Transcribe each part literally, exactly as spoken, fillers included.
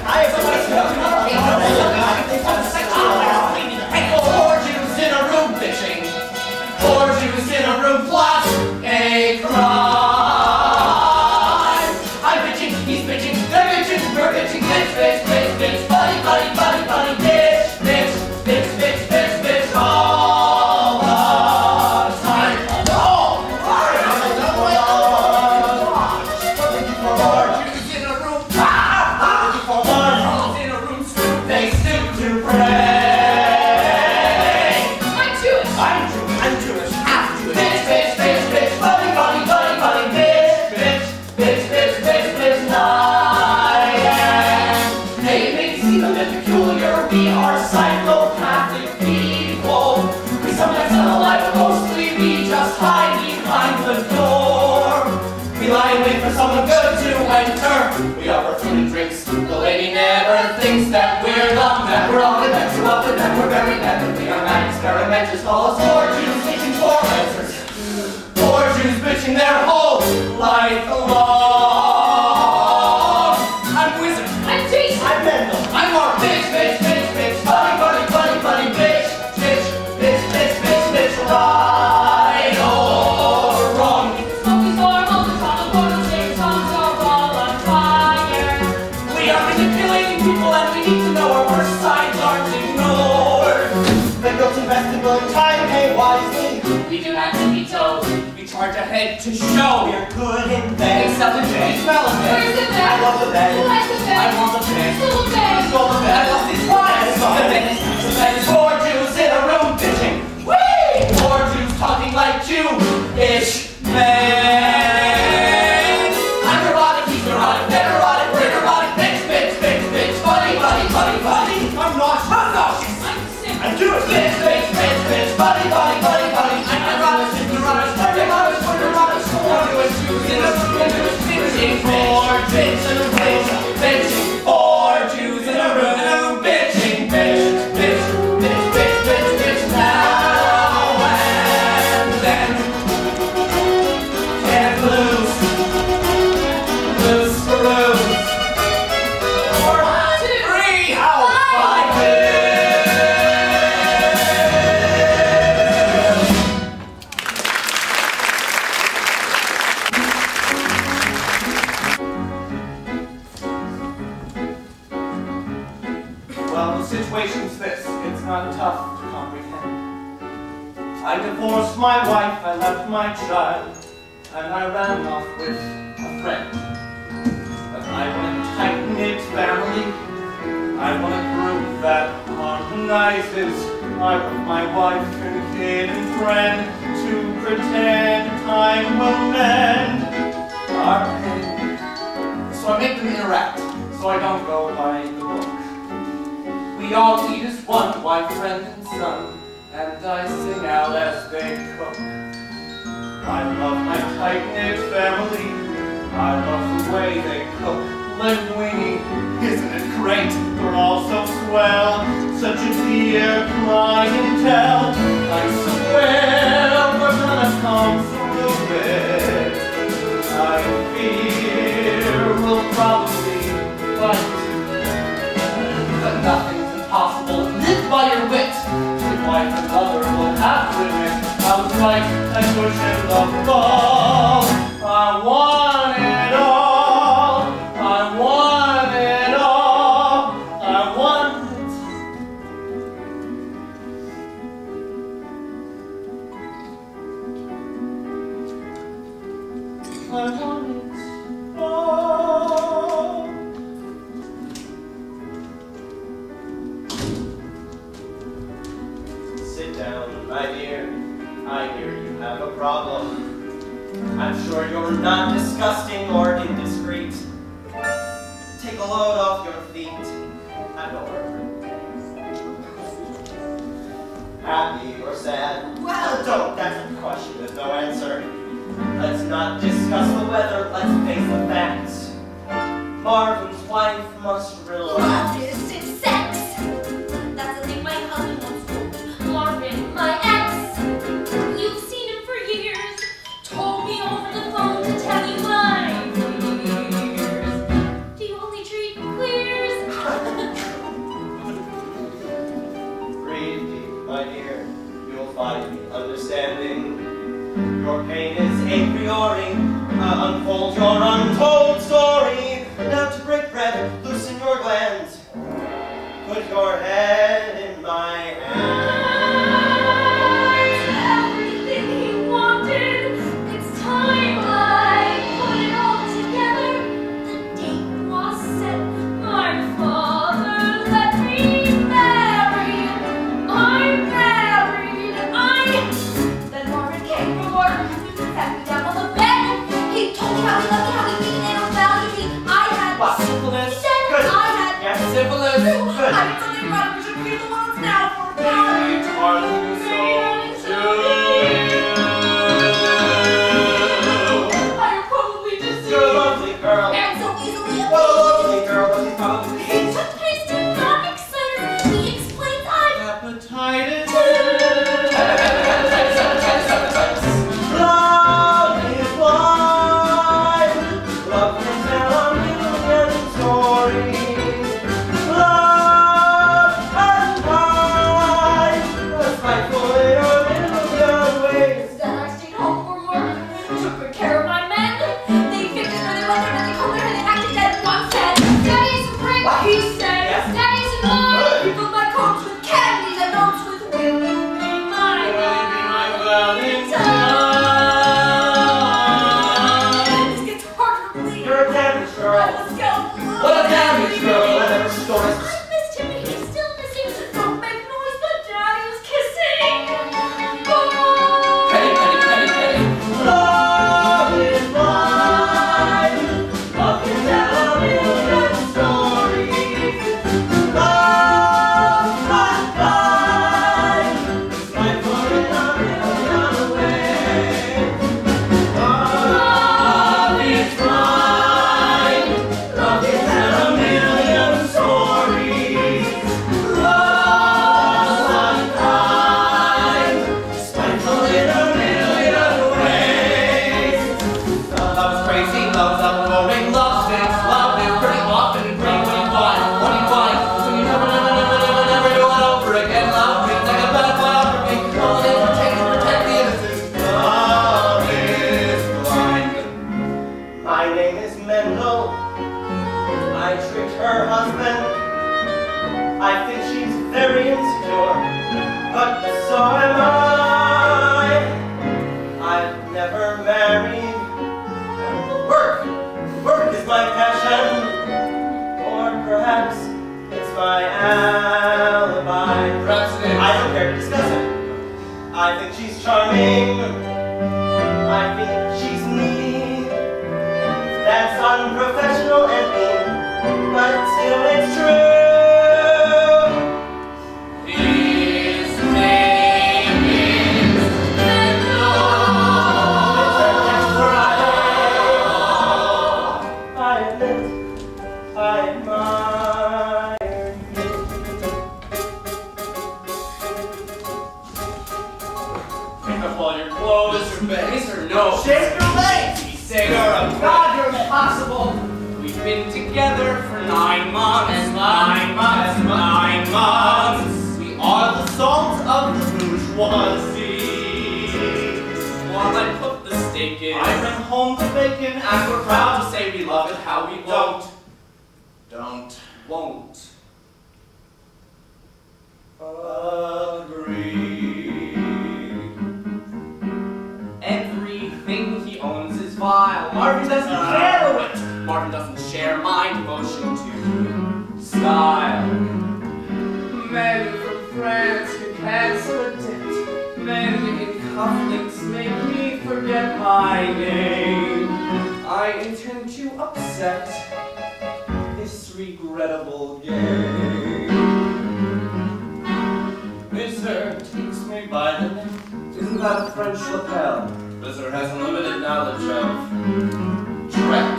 Four Jews in a room bitching. Four Jews in a room plot a crime. I'm bitching, he's bitching, they're bitching, we're bitching, bitch, bitch, bitch, bitch, buddy, buddy, buddy, buddy, bitch, bitch, bitch, bitch, bitch, bitch, all the time. Oh, four Jews in a room, four Jews in a room, they stoop to pray. We are psychopathic people. We sometimes tell a lie, but mostly we just hide behind the door. We lie and wait for someone good to enter. We offer food and drinks. The lady never thinks that we're the men. We're all the men, so up the men, we're very men. We are mad experimenters, call us four Jews seeking for answers. Four Jews bitching their whole life long. I'm Whizzer. I'm Trina. I'm Mendel. I'm Marvin. Bitch, bitch, bitch. Buddy, buddy, buddy, buddy, bitch, bitch, bitch, bitch, bitch, bitch, right or wrong. Smoky storm, all the time, portal six songs are all on fire. We are manipulating people and we need to know our worst sides aren't ignored. The girls invest in billion time, pay wisely. We do not to be told. We charge ahead to show we're good in bed. Except in bed, smell of bed. Where's the bed? I love the bed. Who likes the bed? I want the bed. Still the bed. Still the bed. I love these wines. The bed is the bed is four Jews in a room bitching. Whee! Four Jews talking like Jew-ish men. I'm neurotic, he's neurotic, they're neurotic, we're neurotic, bitch, bitch, bitch, bitch, buddy, buddy, buddy, buddy. I'm not, I'm nauseous. I'm sick. I'm Jewish, bitch, bitch, bitch, bitch, buddy, buddy, buddy, buddy. I'm neurotic, she's neurotic, we're neurotic, we're neurotic, four Jewish Jews in a room bitching. Four Jews in a room bitching. Four Jews in a room bitching, bitch, bitch, bitch, bitch, bitch, bitch, now and then. Can't lose, lose for lose. Four, two, three, how five Well, the situation's this, it's not tough to comprehend. I divorced my wife, I left my child, and I ran off with a friend. But I want a tight-knit family, I want a group that harmonizes. I want my wife and kid and friend to pretend time will mend our pain. So I make them interact, so I don't go by the book. We all eat as one, wife, friend, and son, and I sing out as they cook. I love my tight-knit family, I love the way they cook. Linguine, isn't it great? We're all so swell, such a dear clientele. I swear we're gonna come through it. I fear we'll probably fight, but nothing possible. Live by your wit. Your wife and mother will have to admit I was right and pushing the ball. I want it all. I want it all. I want it. I want it all. Sit down, my dear. I hear you have a problem. I'm sure you're not disgusting or indiscreet. Take a load off your feet. I'm over. Happy or sad? Well, don't. That's a question with no answer. Let's not discuss the weather. Let's face the facts. Marvin's wife must relax. Opposite sex. That's the thing my husband once told me. Marvin, my ex. You've seen him for years. Told me over the phone to tell you my fears. Do you only treat queers? Good. I need something about it. We should be the one that's now for Baby, darling, so do I am probably just You're a lovely girl. and so easily appeased. What a lovely girl, but she's probably Such pace do not excite us. He explains I'm hepatitis. Love is blind. Love can tell a million stories. Love and kind. Spiteful in a million ways. Then I stayed home for work, took good care of my men. They fixed for their weather, and they combed their hair, they acted dead. One said, Daddy's a prick. What? He said, Yes. Daddy's a mom. Good. He filled my coats with candies and notes with will you be my Valentine? This gets harder to believe. You're a damaged I girl. was skeletal. What a damaged girl. I never stories. I missed him, and he's still missing. Don't make noise, but Daddy was kissing. Bye. Penny, penny, penny, penny. Love is blind. Love can tell a million stories. Love and kind. Spiteful in a million ways. Love is blind. Love can tell a million stories. Love and kind. Spiteful in a million ways. Love's crazy, love's outgoing, love stinks, love is pretty often and great when you find, when you find, so you never, never, never, never, never do it over again. Love feels like a bad biography, all it is pretend to protect the innocent. Love is blind. My name is Mendel. I tricked her husband. I think she's very insecure, but so am I. I've never married. Work! Work is my passion. Or perhaps it's my alibi. Perhaps it is. I don't care to discuss it. I think she's charming. I think she's needy. That's unprofessional and mean, but still it's true. His name is Mendel. I admit I admire you. Pick up all your clothes, your bags, or no. Shake your legs! He said you're a god, you're impossible. We've been together for nine months, nine months, nine months. We are the salt of the bourgeoisie. While I put the steak in, I bring home the bacon, and we're proud to say we love it how we won't. Don't, won't. Agree. Everything he owns is vile. Marvin doesn't share it. Marvin doesn't share my devotion to style. Men from France who can't predict. Men in cufflinks make me forget my name. I intend to upset this regrettable game. Whizzer takes me by the neck. Isn't that a French lapel? Whizzer has limited knowledge of Trek.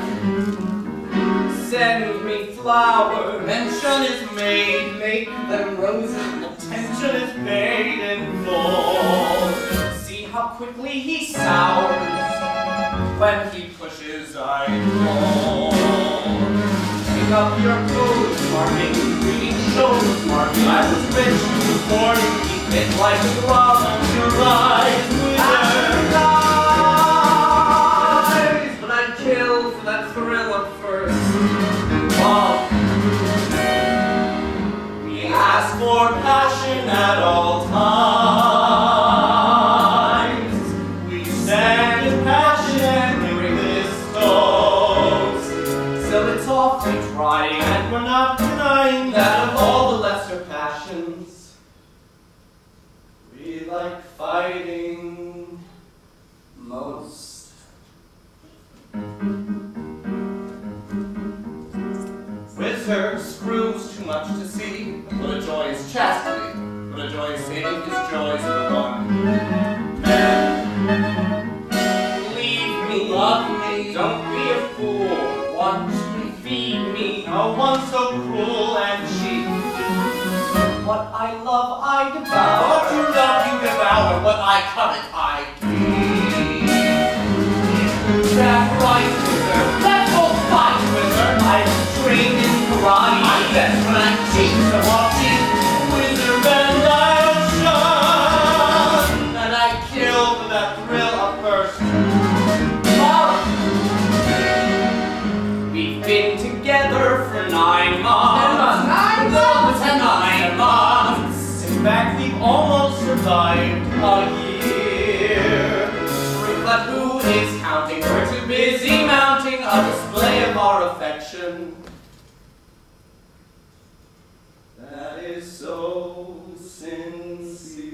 Send me flowers. Mention is made. Make them roses. Attention is paid in full. See how quickly he sours. When he pushes, I pull. Pick up your clothes, Marvin. Reading shows, Marvin. I was rich before you keep it like a glove on your eyes. Eyes, but I'd kill for that thrill of first love. We ask for passion at all times. We stand in passion and hearing this goes. So it's awfully trying, and we're not denying that of all the lesser passions, we like fighting most. Whizzer screws too much much to see. What a joy is chastity. What a joy is saving his joys for one. Man, leave me, love me, don't be a fool. Watch me, feed me, no one so cruel and cheap. What I love, I devour. What you love, you devour. What I covet, I keep. That right, Whizzer. Let's go fight, Whizzer. I'm trained in karate. I'm best when I teach the watching. Whizzer and I'll shun. And I kill for that thrill of first. We've been together for nine months. Nine months. Nine months. Nine months. In fact, we've almost survived a year. But who is counting? We're too busy mounting a display of our affection. That is so sincere.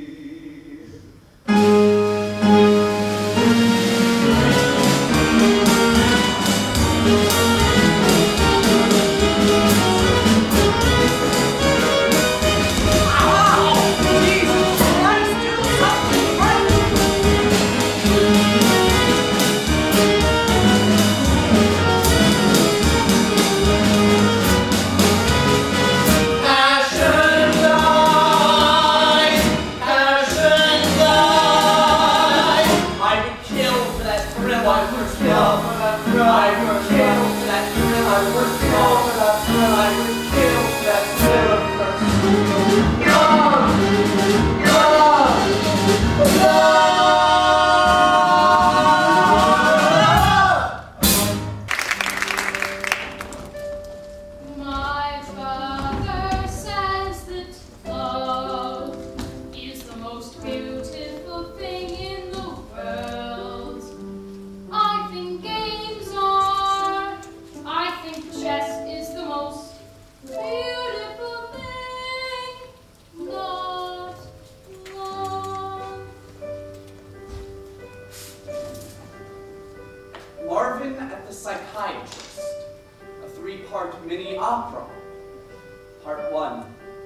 Marvin at the Psychiatrist, a three-part mini-opera. Part one.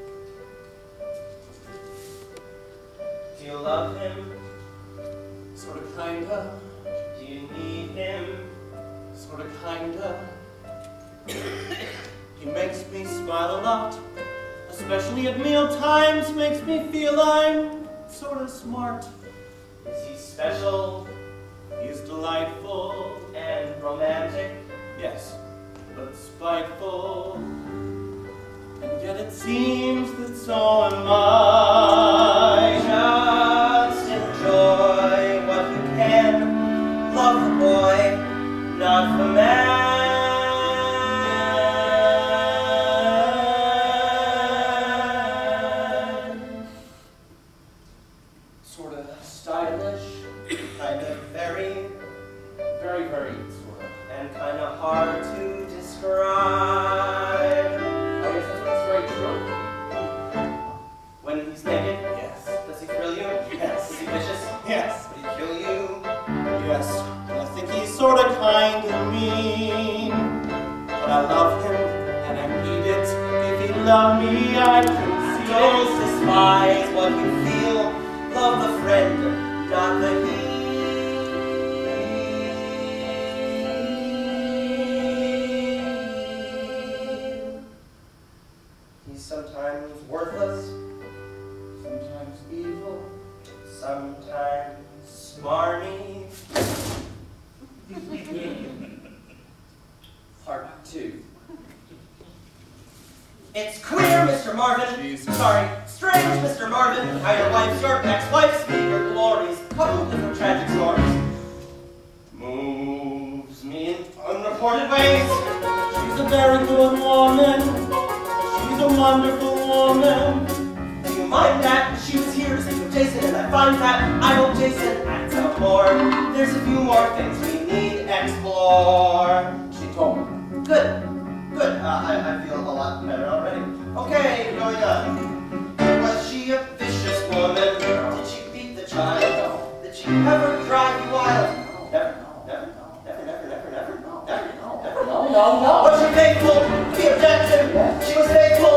Do you love him? Sort of, kinda. Do you need him? Sort of, kinda. He makes me smile a lot, especially at meal times. Makes me feel I'm sort of smart. Is he special? He's delightful. And romantic? Yes, but spiteful. And yet it seems that so am I. Just enjoy what you can. Love the boy, not the man. Sort of stylish. Kind of very, very, very sort of. And kind of hard to describe. I guess that's, that's very true. When he's naked? Yes. Does he thrill you? Yes. Is he vicious? Yes. Would he kill you? Yes. I think he's sort of kind and mean. But I love him and I need it. If he loved me, I'd concede. Don't despise what you feel. Love the friend, not the he. He's sometimes worthless, Sometimes evil. sometimes smarmy. Part two. It's queer, Mister Marvin. Jeez. Sorry, strange, Mister Marvin. How your wife's your ex-wife's me your glories. Couple different tragic stories. Moves me in unreported ways. She's a very good woman. She's a wonderful woman. Do you mind that? She was here to speak with Jason, and I find that I hope Jason acts out more. There's a few more things we need to explore. She told me. Good. Good. Uh, I, I feel a lot better already. Okay, going on. Was she a vicious woman? Did she beat the child? Did she ever drive you wild? Never. Never. Never. Never. Never. Never. Never. Never. No, no, no. Was she faithful? Be objective. She was faithful.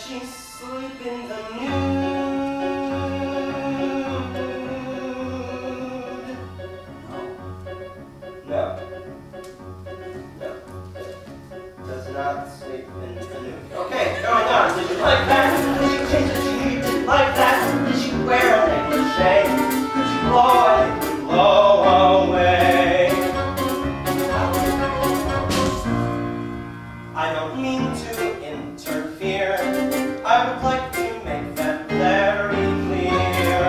she's sleeping the nude. No. No. Does not sleep in the nude. Okay, going on. Did you like that? Did you change the sheet? Did you like that? Did you wear a negligee? Could you blow away? Blow away. I don't mean to interfere. I would like to make that very clear.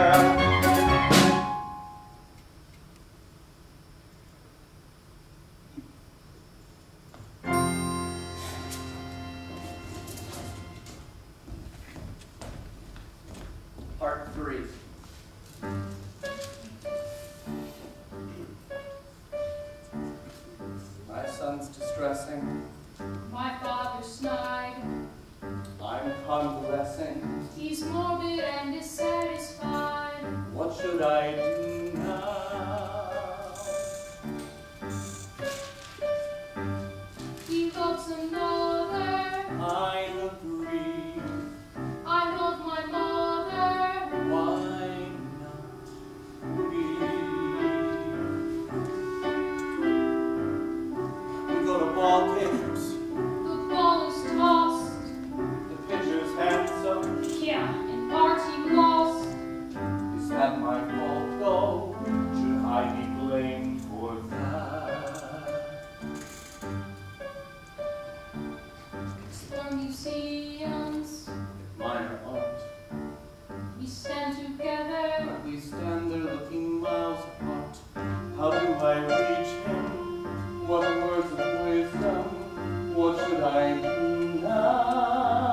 Part three. My son's distressing. My father's snide. I'm convalescing. He's morbid and dissatisfied. What should I do now? He loves another. I agree. I love my mother. Why not we? We go to ball games. The ball is tossed. The pitcher's handsome. Yeah, and party lost. Is that my fault though? Should I be blamed for that? Explore museums. Minor art. We stand together. But we stand there looking miles apart. How do I reach him? What are words of wisdom? What should I do now?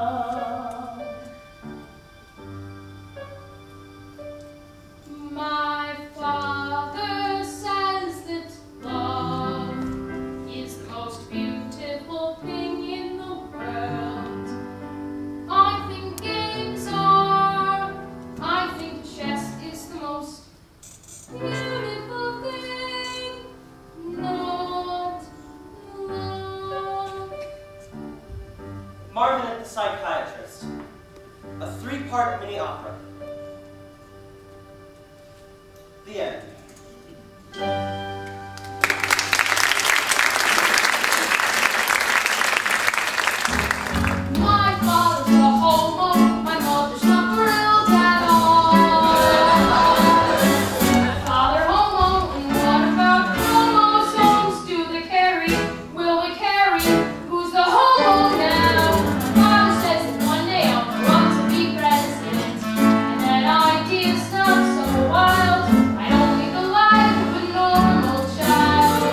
My father says that love is the most beautiful thing in the world. I think games are. I think chess is the most beautiful thing. Not love. Marvin and the Psychiatrist. A three-part mini-opera. The end. My father's a homo. My mother's not thrilled at all. My father homo, and what about chromosomes? Do they carry? Will they carry? Who's the homo now? Father says that one day I'll grow up to be president, and that idea's not so wild. I don't lead the life of a normal child.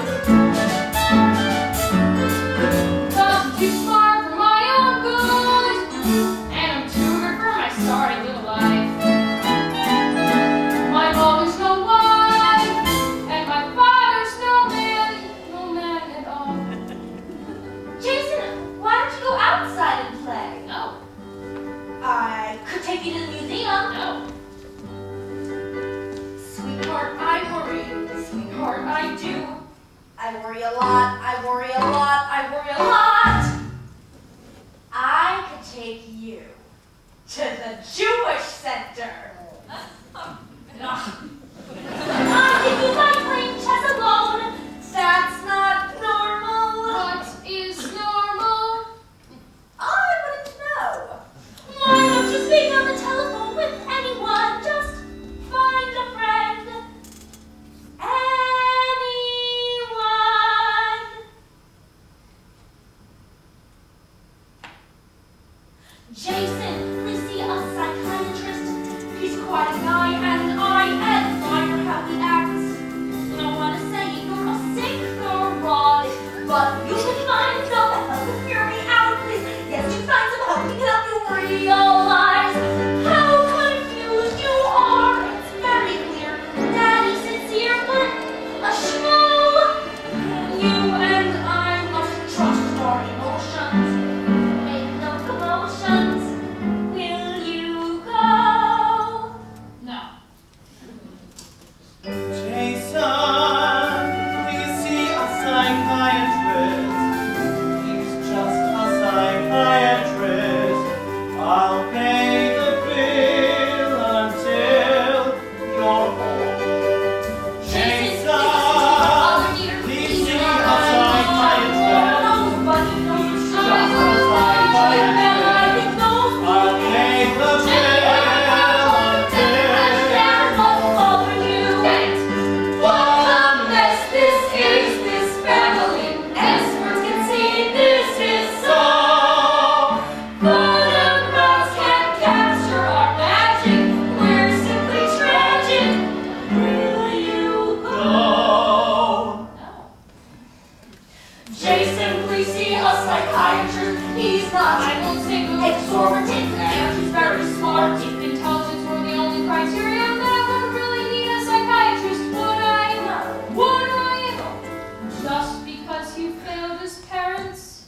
Thought I'm too smart for my own good, and I'm too good for my sorry little life. My mother's no wife, and my father's no man, no man at all. Jason, why don't you go outside and play? No, I could take you to the museum. no. Sweetheart, I worry. Sweetheart, I do. I worry a lot. I worry a lot. I worry a lot. I could take you to the Jewish Center. Ugh. I think you like playing chess alone. That's not normal. What is normal? I wouldn't know. Why don't you speak on the telephone with anyone? Just find a friend. Anyone. Jason, please see a psychiatrist. He's quite a guy, and I admire how he acts. I don't want to say you're a sick neurotic, but you can find some help to hear me out, please. Yes, you find some help. We can help you realize how confused you are. It's very clear. Daddy's sincere, but a schmoo. You and I must trust our emotions. Make no commotions. see a psychiatrist. He's not I will take a exorbitant and he's very smart. If intelligence were the only criteria, then I wouldn't really need a psychiatrist, would I? No. Would I? Just because you failed as parents?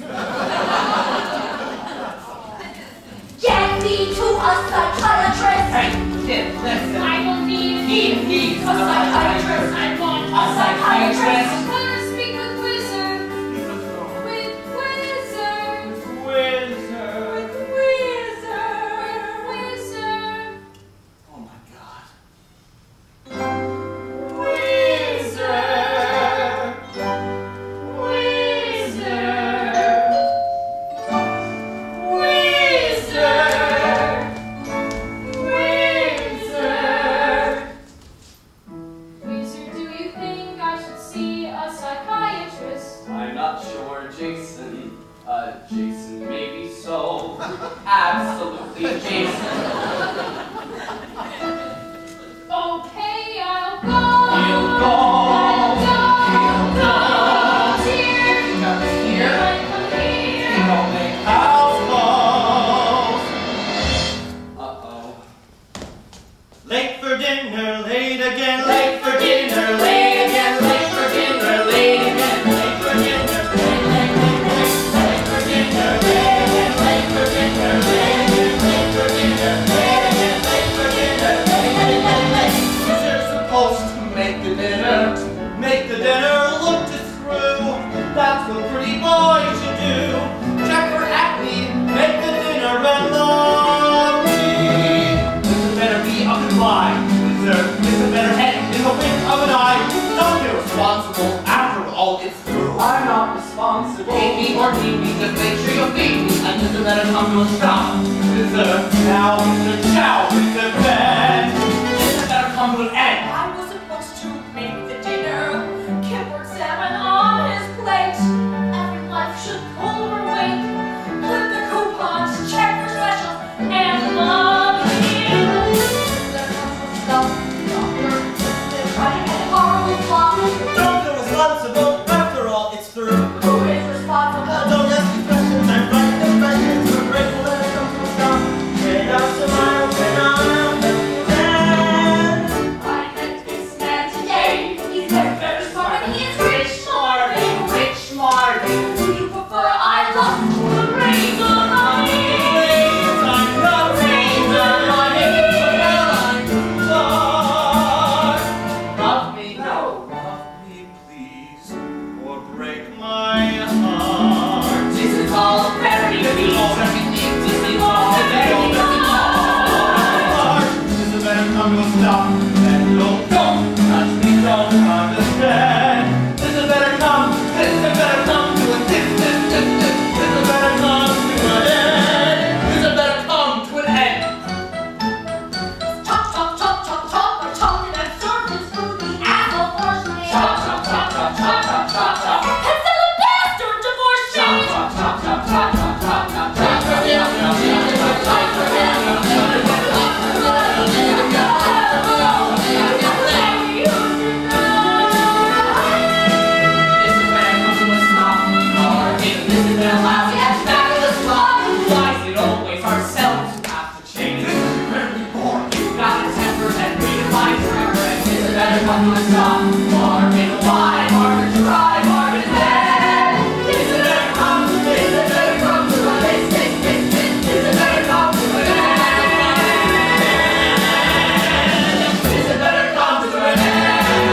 Get me to a psychiatrist. Hey, kid, listen. I don't need He needs a psychiatrist. I want A psychiatrist. I want to speak with Whizzer. With Whizzer. Whizzer. With Whizzer. Whizzer. Oh my God. Whizzer. Whizzer. Whizzer. Whizzer, do you think I should see a psychiatrist? I'm not sure, Jason. Uh, Jason, maybe so. Absolutely, Jason. Okay, I'll go. He'll go. I'll go. He'll go. Here. He comes here. I come He here. don't make house calls. Uh-oh. Late for dinner, late again. Late for dinner, late again. Late for dinner, late again. Late for dinner, late, late, late, late. Late for dinner, late again. Late for dinner, late again. Late for dinner, late again. Late for dinner, late, late, late, late. You're supposed to make the dinner. Make the dinner look it through. That's what pretty boys should do. Check for acne, make the dinner and love me. This had better be up and wide. This had better head in the wink of an eye. Don't be responsible after all it's through. I'm not responsible. Feed me or feed me, just make sure you feed me. And this had better come to a stop. This uh, now, Mister Chow, Mister Ben. This had better come to an end. I was supposed to make the dinner. Kipper salmon on his plate. Every wife should pull her weight. Put the coupons, check for specials, and love him. There comes some stuff. They're trying to get horrible flop. Don't feel responsible. After all, it's through. Who is responsible? Don't ask me questions. I'm right the questions. We're grateful that it comes to a stop. Get out tomorrow when I'll help you then. I met this man today. He's very, very smart and he is rich. Marvin, rich Marvin. Do you prefer I love or the rain on money? I'm not razor money, but I'm sorry. Love me, no, love me, please, or break my heart. This is all very good. All everything, this is all very good. This is better come to a stop. And don't, don't touch me, don't understand. This is better come, this is better come to a this, this, this, this. This is better come to an end. This is better come to an end. Chop, chop, chop, chop, chop, or chop it and serve his food. The apple forced me. Chop, chop, chop, chop, chop, chop, chop, chop. And so the bastard divorced me. Chop, chop, chop, chop, chop, chop, chop, chop. This is better come to a stop. Marvin, this is better lousy and fabulous flop. Why is it always ourselves who have to change? This is incredibly boring. You've got a temper and redefines regret. This is better come to a stop. Marvin, why? Marvin, try. Marvin, then. This is better come. This is better come to a this, this, this, this. This is better come to an end. This is better come to an end.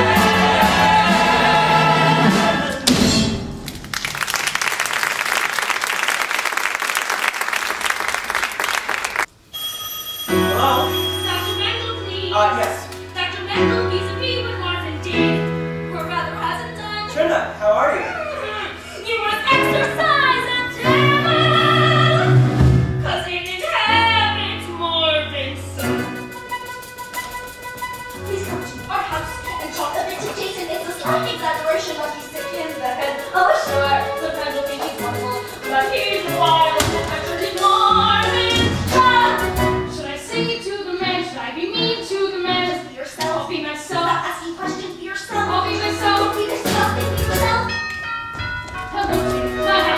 Hello? Doctor Mendel, please. Uh, yes. Doctor Mendel, vis-a-vis what Marvin did, or rather hasn't done. Trina, how are you? You must exercise and travel, 'cause it inhabits Marvin's son. Please come to our house and talk a bit to Jason. It's a slight exaggeration, but he's sick in the head. Oh, sure, sometimes you'll think he's wonderful, but he's wild and actually Marvin's child. Should I say it to the man? Should I be mean to the man? Just be yourself. I'll be myself. Stop asking questions. Be yourself. I'll be myself. Don't be yourself. Be yourself. Hello, Trina.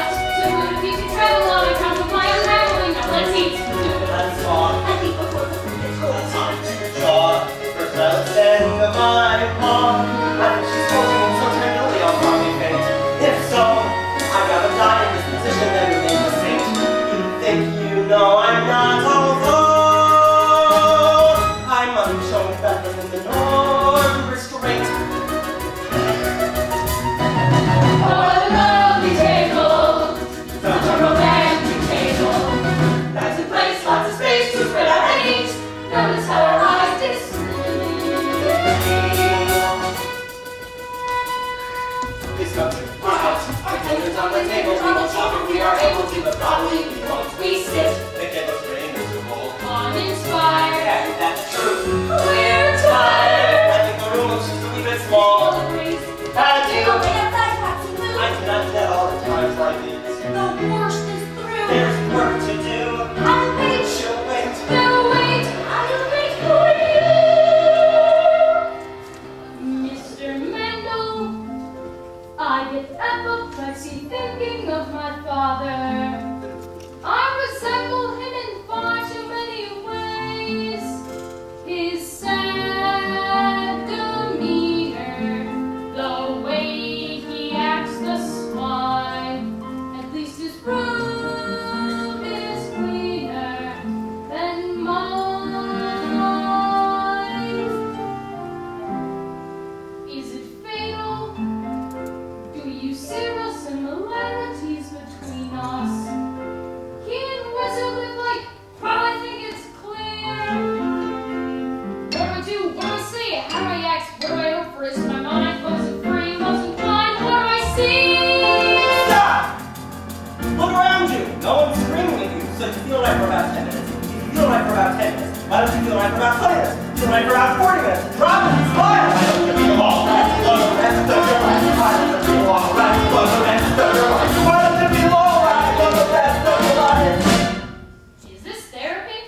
dishes. The worst is through. There's work to do. I'll wait. She'll wait. No, wait. I'll wait for you. Mister Mendel, I get apoplexy thinking of my father. I resemble him in far too many ways. His sad demeanor, the way he acts the swine, at least his room is cleaner than mine. Is it fatal? Do you see real similarities between us? He and Whizzer live like, well, I think it's clear. What do I do? What do I say? How do I act? What do I hope for? Is my mind wasn't free, wasn't blind? What do I see? Stop! Look around you. No one's screaming at you, so you feel right for about ten minutes. If you feel right for about ten minutes, why don't you feel right for about twenty minutes? Feel right for about forty minutes. Drop it and smile. Why don't you feel all right for the rest of your life? Why don't you feel all right for the rest of your life? Why don't you feel all right for the rest of your life? Is this therapy?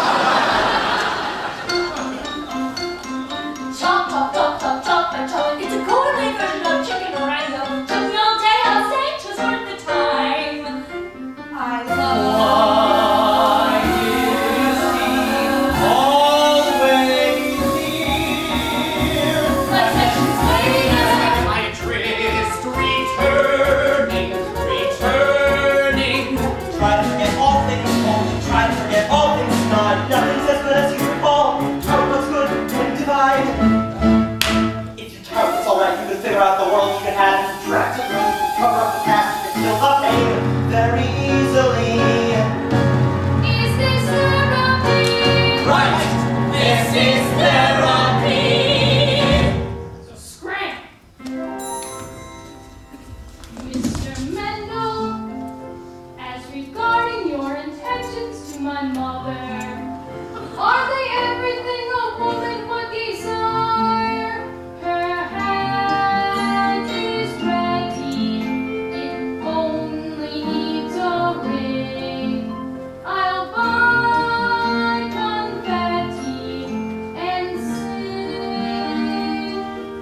Chop, chop, chop, chop, chop, and chop. It's a gourmet version of chicken orango. Took me all day, I'll say it was worth the time. I love. Figure out the world you can have and subtract it, you can cover up the past, you can fill the pain very easily. Is this therapy? Right! This is therapy! So scram! Mister Mendel, as regarding your intentions to my mother, are they everything a woman would desire? Her hand is ready, it only needs a ring. I'll buy confetti and sing.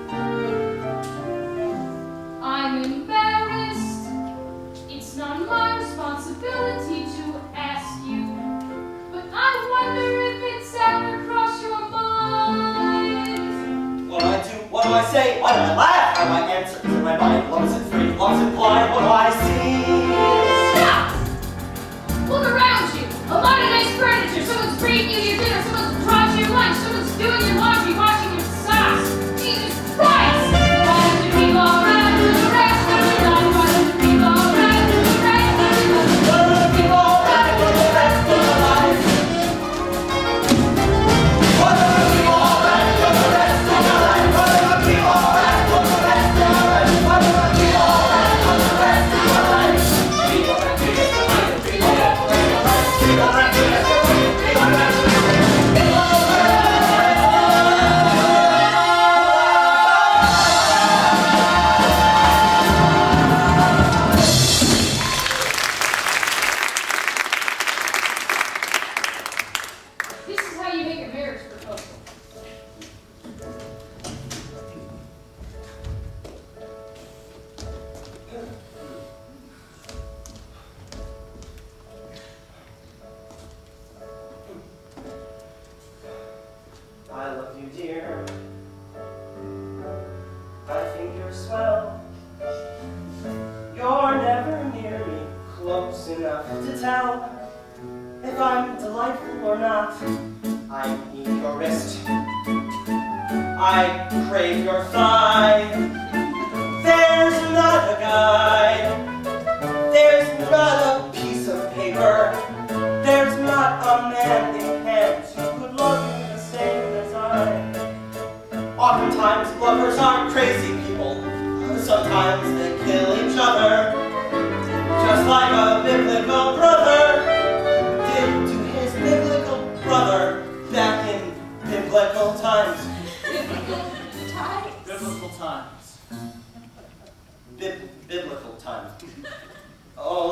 I'm embarrassed, it's not my responsibility to ask you, but I wonder if it's ever crossed your mind. What do I do? What do I say? Why do I laugh? How do I answer? Is it my mind? What is it free? What is it blind? What do I see? Stop! Look around you. A lot of nice furniture. Someone's bringing you your dinner. Someone's brought you lunch. Someone's doing your laundry, washing your socks. Jesus Christ! Why don't you feel alright for the rest of your life? Why don't you feel alright for the rest of your life? Why don't you feel alright for the rest of your life? Why don't you feel alright for the rest of your life? Why don't you feel alright for the rest of your life? Why don't you feel alright for the rest of your life? Feel alright, feel alright, feel alright, feel alright, feel alright, feel alright, feel alright. This is how you make a marriage proposal. I love you, dear. I think you're swell. You're never near me, close enough to tell if I'm delightful or not. I need your wrist. I crave your thigh. There's not a guy. There's not a piece of paper. There's not a man in pants who could love you the same as I. Oftentimes lovers aren't crazy people. Sometimes they kill each other. Just like a biblical brother did to his biblical brother back in biblical times. Biblical times. Biblical times. Bib biblical times. Oh,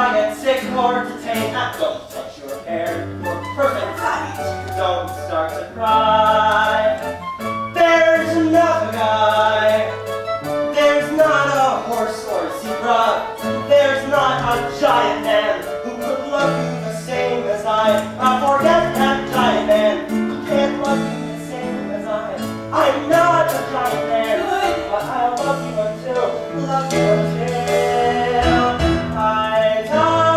I get sick or detain, ah, don't touch your hair, you're perfect, don't start to cry. There's not a guy, there's not a horse or zebra, there's not a giant man who could love you the same as I. I forget that giant man who can't love you the same as I. I'm not a giant man, but I'll love you until, love you until I die.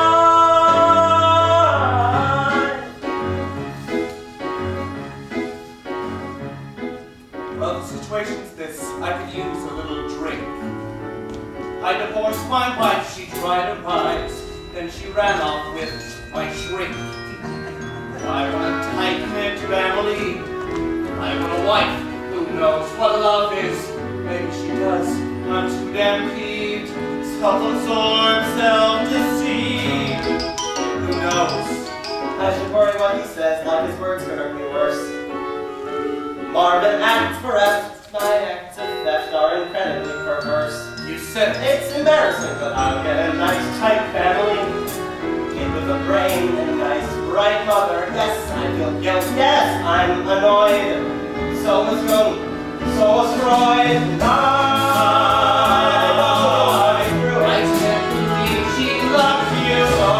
Well, the situation's this. I could use a little drink. I divorced my wife, she tried to rise, then she ran off with my shrink. I want a tight-knit family. I want a wife who knows what love is. Maybe she does. I'm too damn peeved, self-absorbed, self-deceived. Who knows? I should worry what he says, like his words could hurt me worse. Marvin acts bereft, my acts of theft are incredibly perverse. You said it. It's embarrassing, but I'll get a nice tight family. Kid with a brain and a nice bright mother. Yes, I feel guilt. Yes, I'm annoyed. So was Room. So was Freud. I grew. I can't believe she loves you. So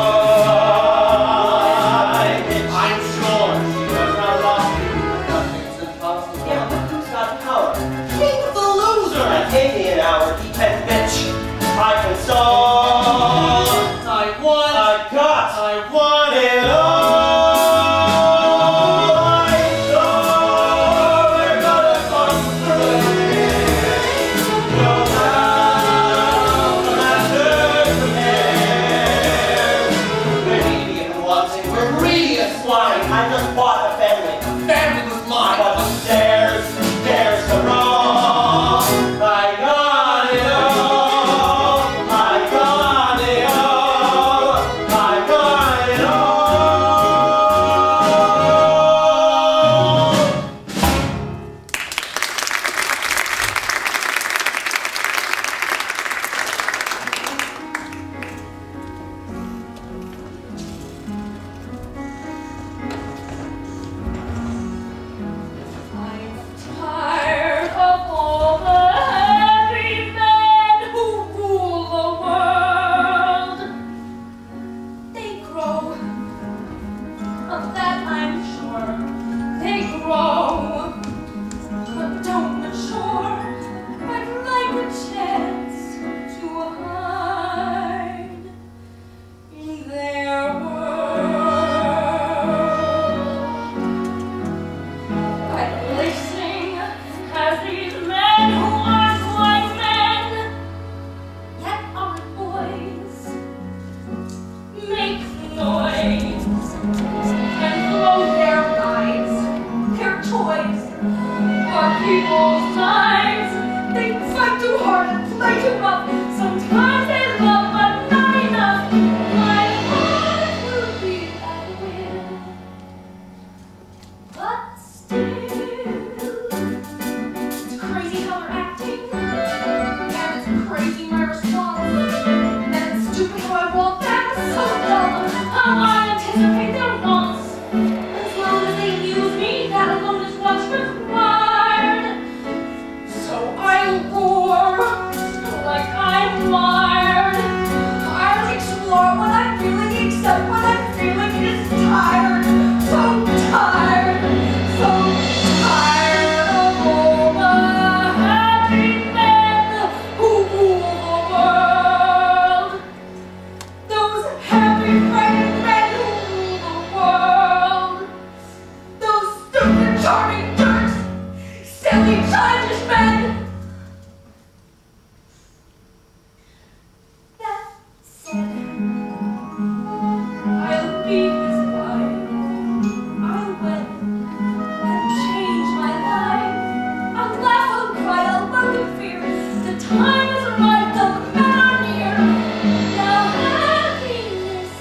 I, I'm sure she does not love you. Nothing's impossible. yeah, but who's got power? King of the loser. And give me an hour, depend bitch. I can solve. I want, I got. I want it all. I just bought a family. Family was mine. But there's, there's the wrong. I got it all. I got it all. I got it all. Tired of all the happy men who rule the world. They grow, of that I'm sure. They grow, but don't mature. I'd like a chance to hide in their world. I'm listening as these men who aren't quite men, yet aren't boys, make noise and throw their knives, their toys, or people's minds. They fight too hard and play too rough. Sometimes they love, but not enough. My heart will be that way. But still, it's crazy how they're acting, and it's crazy my response, and it's stupid how I want them, so dumb how I anticipate their wants. As long as they use me, that alone is what's required. So I roar like I'm wired. I'll explore what I'm feeling, except what I'm feeling is tired. So tired, so tired of all the happy men who rule the world. Those happy frightened men who rule the world. Those stupid, charming jerks, silly, childish men. That said, I'll be his wife. I'll wed and change my life. I'll laugh, I'll cry, I'll love in fear. The time has arrived, the men are near. The happiness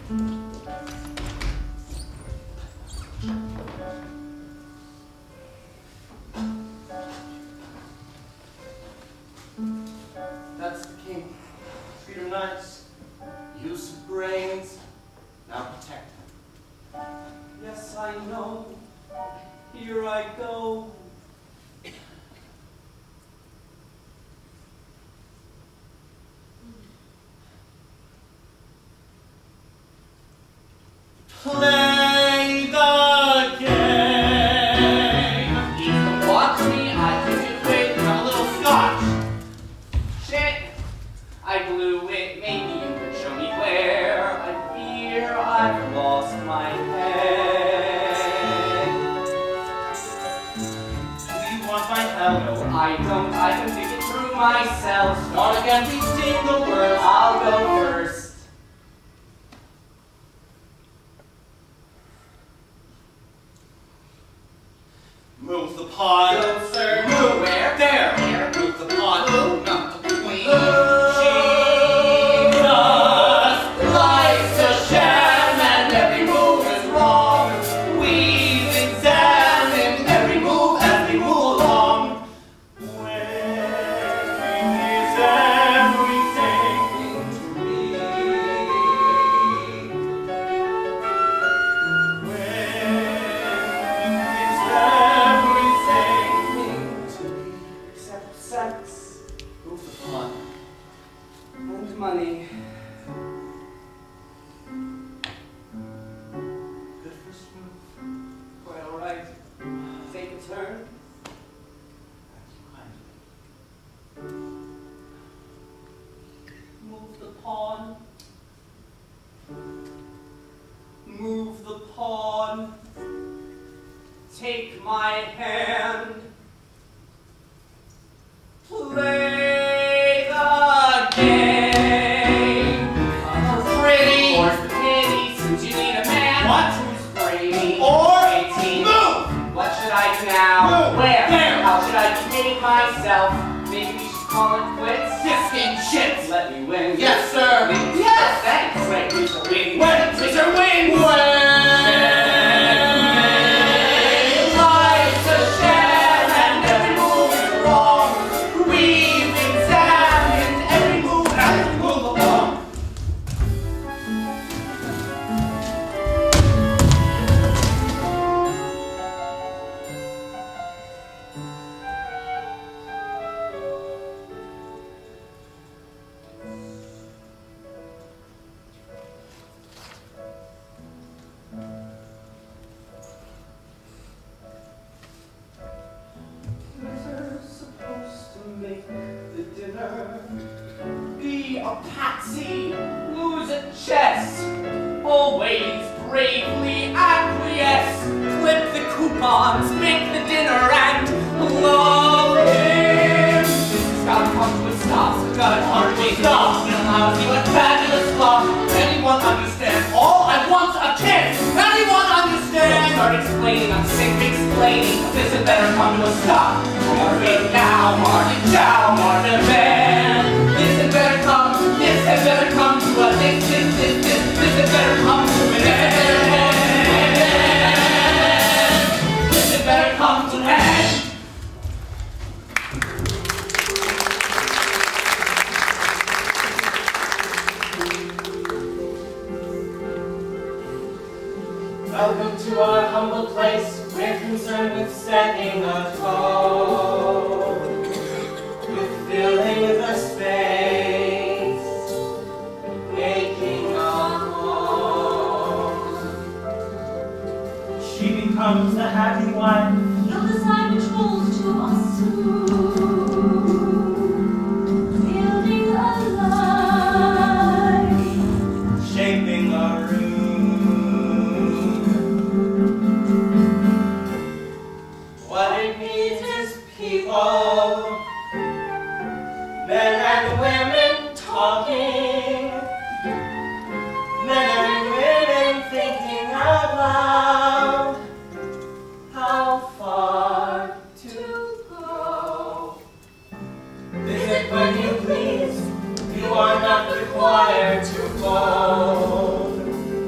That's the king. Treat him nice. Use some brains. Now protect him. Yes, I know. Here I go. Play the game. You can watch me, I can do it. Have a little scotch. Shit, I blew it. Maybe you could show me where. I fear I've lost my head. Do you want my help? No, I don't. I can think it through myself. Not against each single word. I'll go first. Move the pawn. Go, sir. Move where? There. There. Move the pawn. Move, not the queen. Jesus, life's a sham and every move is wrong. We've examined every move as we move along. When is everything to me? Except sex, move the pawn, and money. Good first move. Quite all right. Take a turn. Thank you kindly. Move the pawn. Move the pawn. Take my hand. Play the game. Uh, pretty. More's the pity, since you need a man. What? Who's brave? Or eighteen. Move! What should I do now? Move! Where? There! How should I behave myself? Maybe we should call it quits? Fifteen shits! Let me win. Yes, sir! Win. Yes! Thanks! Wait, Whizzer win. When? Whizzer win! When? Life's a sham and every move is wrong. We've examined every move as we move along. Whizzer's supposed to make the dinner. Be a patsy, lose at chess. Always bravely acquiesce. Flip the coupons, make the dinner, and love him. This has gotta come to a stop. It's gotta come to a stop. Lousy but fabulous flop. Anyone understand? All I want a kiss. Anyone understand? Start explaining, I'm sick of explaining. This had better come to a stop. Marvin now, Marvin ciao, Marvin man. This had better come, this had better come to a this, this, this, this, this had better come to an end. This had better come to an end. Welcome to our humble place. We're concerned with standing atone, with filling the space, making a home. She becomes the happy wife. You'll decide which roles to assume. Building a life, Shaping a room. What it means is people, men and women talking, men and women thinking out loud. How far to go? Visit when you please. You are not required to phone.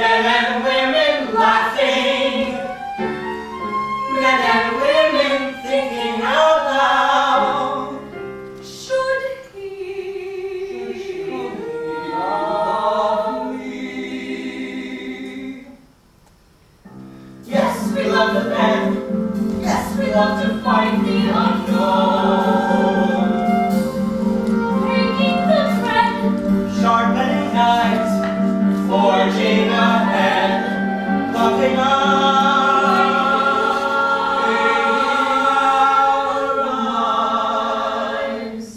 Men and women laughing. Men and women thinking out loud. Should he love me? Yes, we love the pen. Yes, we love to fight the unknown. Breaking the thread, Sharpening knives, forging ahead, loving our lives,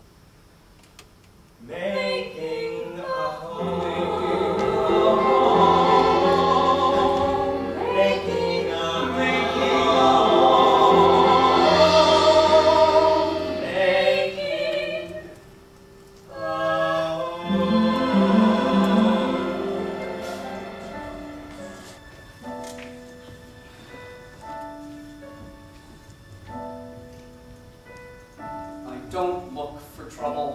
making a home, making a making a home, making a home. I don't look for trouble.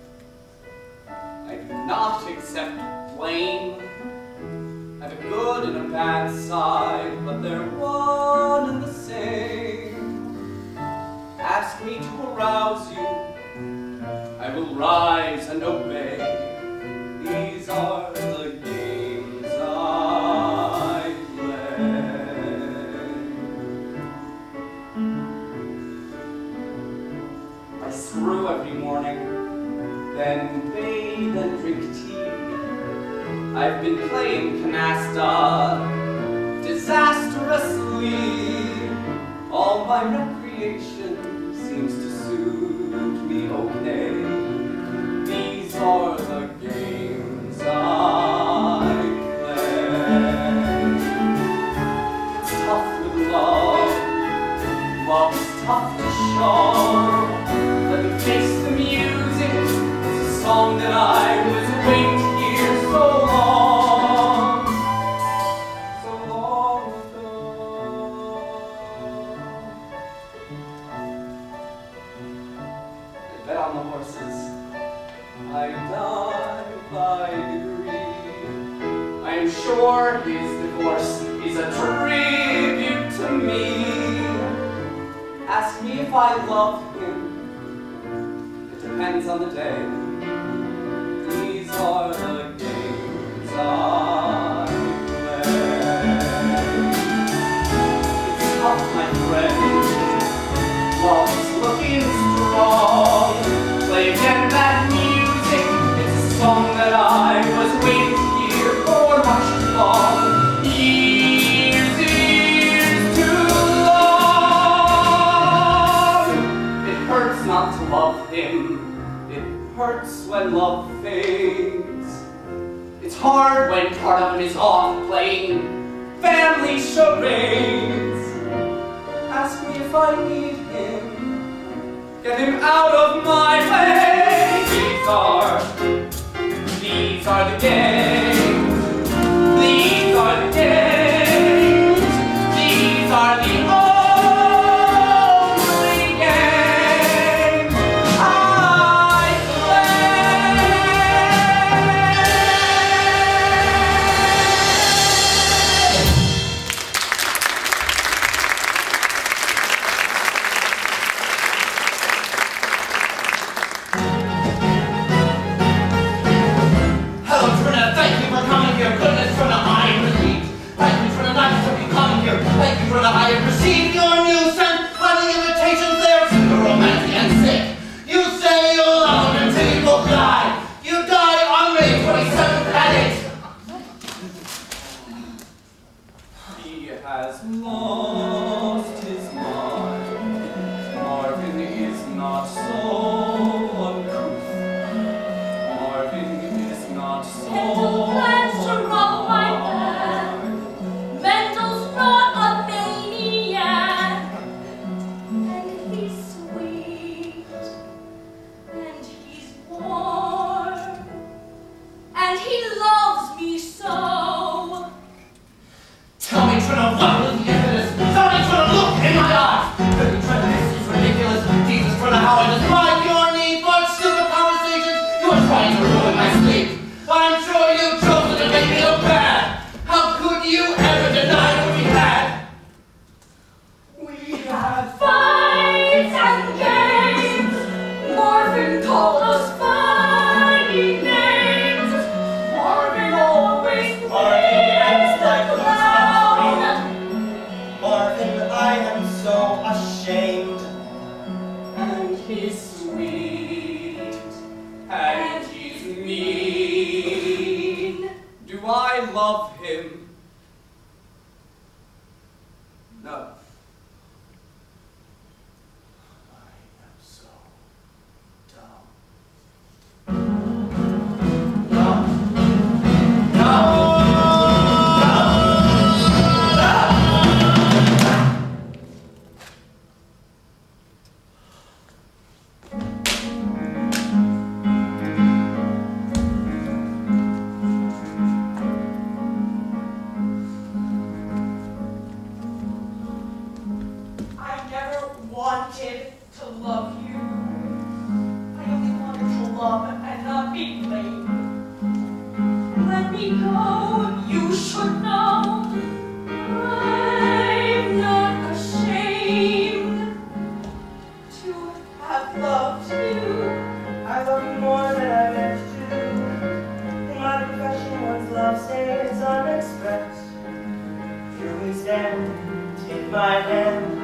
I do not accept blame. I've a good and a bad side, but they're one and the same. Ask me to arouse you, I will rise and obey. These are the games I play. I screw every morning, then bathe and drink tea. I've been playing canasta disastrously. All my recreation seems to suit me okay. These are the games I play. It's tough with love. Love's tough to show. Let me face the music. It's a song that I was waiting to hear so long, so long ago. I bet on the horses. I die by degree. I am sure his divorce is a tribute to me. Ask me if I love him. It depends on the day. These are the games I play. It's tough, my friend. Love's looking strong. Play again that music. It's a song that I was waiting to hear for much too long. Years, years too long. It hurts not to love him. It hurts when love fades. It's hard when part of him is off playing family charades. Ask me if I need him. Get him out of my way. These are, these are the games. These are the games. These are the only games I Hello, Trina. Thank you for coming here. Goodness, Trina, I am relieved. Thank you, Trina, nice to be coming here. Thank you, Trina, I have received your news and finding invitations there to the romantic and sick. You say you'll love him until you both die. You die on May twenty-seventh at eight. He has lost his mind. Marvin is not so uncouth. Marvin is not so Ethel plans to rob my bed. Mendel's not a maniac. And he's sweet. And he's warm. And he loves me so. Tell me, Trina, what was the end of this? Tell me, Trina, look in my eyes. Really, Trina, this is ridiculous. Jesus, Trina, how I despise your need for stupid conversations. You are trying to ruin my sleep. I'm sure you've chosen to make me look bad. How No. I am so dumb. No. No. Wanted to love you. I only wanted to love and not be blamed. Let me go, you should know. I'm not ashamed to have loved you. I love you more than I meant to. In my profession, one's love stays unexpressed. Here we stand, take my hand.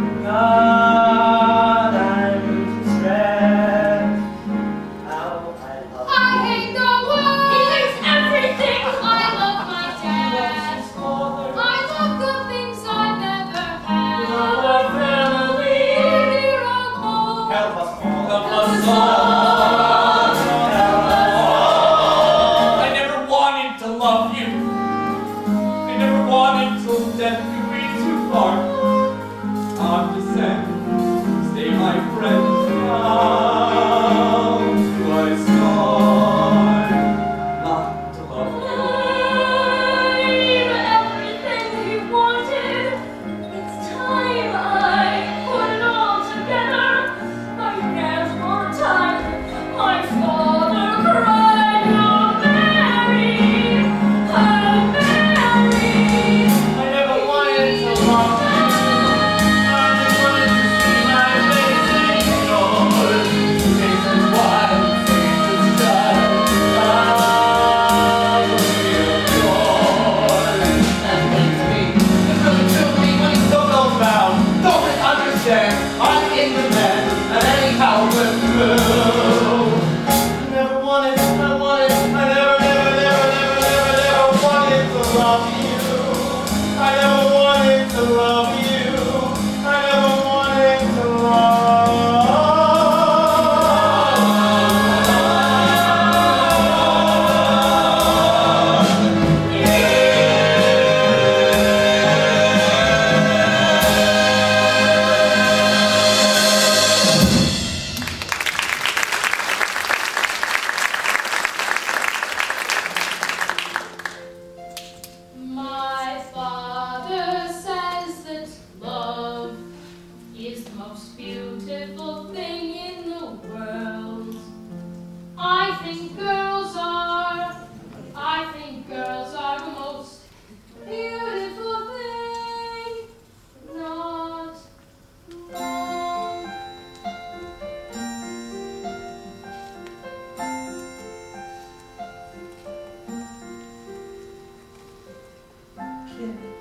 God, I'm stressed. How I love I you. hate the world. He hates everything. I love my dad. I love the things I never had. Love our family. Dear old home. Help us all. Help us us all. Help us all. I never wanted to love you. I never wanted to death do me too far. I'm to send, stay my friend. How do I start not to love you? I'm everything he wanted. It's time I put it all together. My hands were tied. My father cried, "Hail Mary, Hail Mary." I never wanted to love you. I'm in the man, and anyhow we're through. I never wanted, I wanted, I never, never, never, never, never, never wanted to love you. I never wanted to love you. I never wanted to love you. My father says that love is the most beautiful thing in the world. I think girls are, I think girls are the most beautiful thing, not wrong. Kid,